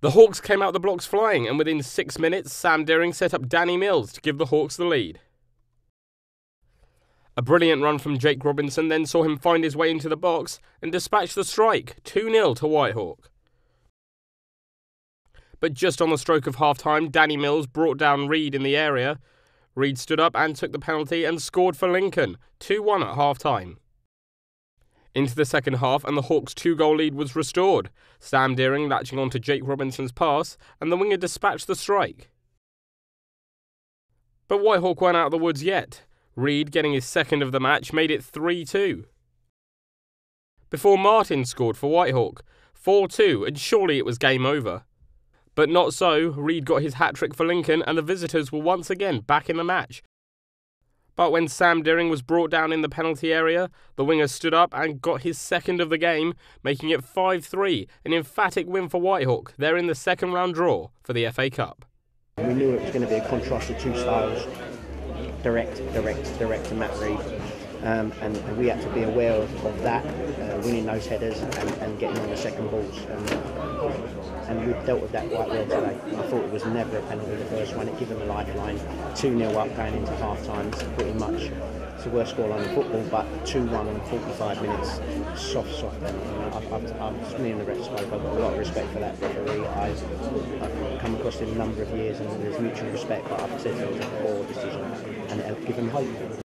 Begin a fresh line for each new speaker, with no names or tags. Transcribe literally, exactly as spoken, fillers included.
The Hawks came out the blocks flying, and within six minutes, Sam Deering set up Danny Mills to give the Hawks the lead. A brilliant run from Jake Robinson then saw him find his way into the box and dispatch the strike, two nil to Whitehawk. But just on the stroke of half-time, Danny Mills brought down Reed in the area. Reed stood up and took the penalty and scored for Lincoln, two one at half-time. Into the second half, and the Hawks' two-goal lead was restored, Sam Deering latching onto Jake Robinson's pass, and the winger dispatched the strike. But Whitehawk weren't out of the woods yet. Reed, getting his second of the match, made it three two. Before Martin scored for Whitehawk, four two, and surely it was game over. But not so. Reed got his hat-trick for Lincoln, and the visitors were once again back in the match. But when Sam Deering was brought down in the penalty area, the winger stood up and got his second of the game, making it five three, an emphatic win for Whitehawk. They're in the second round draw for the F A Cup.
We knew it was going to be a contrast of two styles, direct, direct, direct to Matt Reed. Um, and, and we had to be aware of, of that, uh, winning those headers and, and getting on the second balls. And, and we dealt with that quite well today. I thought it was never a penalty the first one. It gave them a lifeline. two nil up going into half time. Pretty much it's the worst scoreline in football, but two one in forty-five minutes. Soft, soft penalty. You know, I've, I've, I've, me and the rest spoke. I've got a lot of respect for that referee. I've, I've come across him a number of years and there's mutual respect, but I've said it was a poor decision and it'll give him hope.